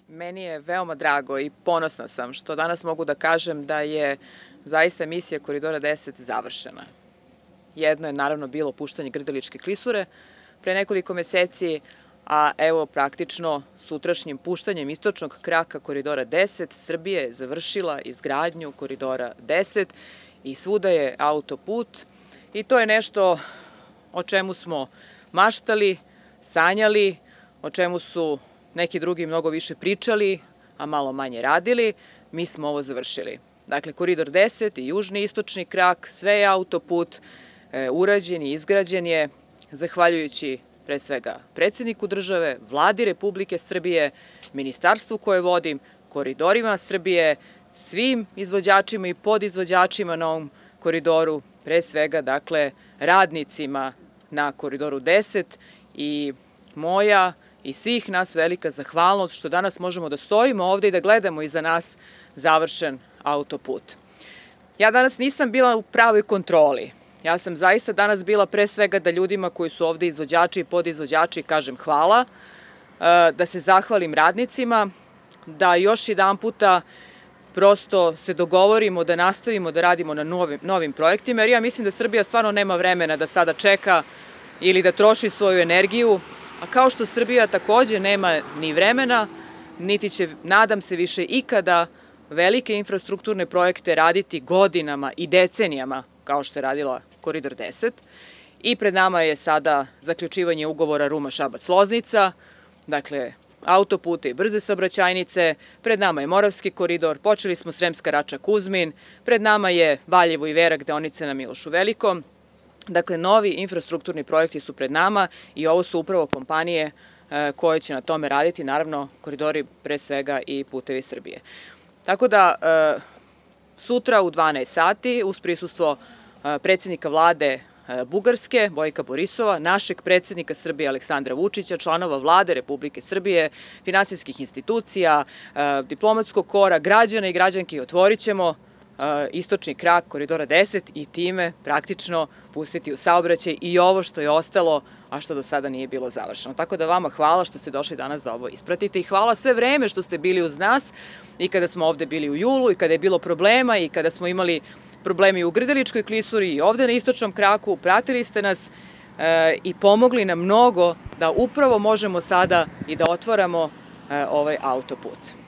Meni je veoma drago i ponosna sam što danas mogu da kažem da je zaista misija Koridora 10 završena. Jedno je naravno bilo puštanje Grdeličke klisure pre nekoliko meseci, a evo praktično sutrašnjim puštanjem istočnog kraka Koridora 10 Srbija je završila izgradnju Koridora 10 i svuda je autoput i to je nešto o čemu smo maštali, sanjali, o čemu su neki drugi mnogo više pričali, a malo manje radili. Mi smo ovo završili. Dakle, Koridor 10 i južni i istočni krak, sve je autoput, urađen i izgrađen je zahvaljujući pre svega predsjedniku države, Vladi Republike Srbije, ministarstvu koje vodim, Koridorima Srbije, svim izvođačima i podizvođačima na ovom koridoru, pre svega, dakle, radnicima na Koridoru 10 i moja i svih nas velika zahvalnost što danas možemo da stojimo ovde i da gledamo iza nas završen autoput. Ja danas nisam bila u pravoj kontroli. Ja sam zaista danas bila pre svega da ljudima koji su ovde izvođači i podizvođači kažem hvala, da se zahvalim radnicima, da još jedan puta prosto se dogovorimo da nastavimo da radimo na novim projektima, jer ja mislim da Srbija stvarno nema vremena da sada čeka ili da troši svoju energiju, a kao što Srbija takođe nema ni vremena, niti će, nadam se, više ikada velike infrastrukturne projekte raditi godinama i decenijama, kao što je radila Koridor 10. I pred nama je sada zaključivanje ugovora Ruma-Šabac-Loznica, dakle, autopute i brze saobraćajnice, pred nama je Moravski koridor, počeli smo Sremska Rača-Kuzmin, pred nama je Valjevo i Verak, deonice na Milošu Velikom. Dakle, novi infrastrukturni projekti su pred nama i ovo su upravo kompanije koje će na tome raditi, naravno koridori pre svega i Putevi Srbije. Tako da, sutra u 12 sati uz prisustvo predsjednika Vlade Bugarske, Bojka Borisova, našeg predsjednika Srbije Aleksandra Vučića, članova Vlade Republike Srbije, finansijskih institucija, diplomatskog kora, građana i građanki otvorit ćemo istočni krak Koridora 10 i time praktično pustiti u saobraćaj i ovo što je ostalo, a što do sada nije bilo završeno. Tako da vama hvala što ste došli danas da ovo ispratite i hvala sve vreme što ste bili uz nas i kada smo ovde bili u julu i kada je bilo problema i kada smo imali problemi u Grdeličkoj klisuri i ovde na istočnom kraku, pratili ste nas i pomogli nam mnogo da upravo možemo sada i da otvaramo ovaj autoput.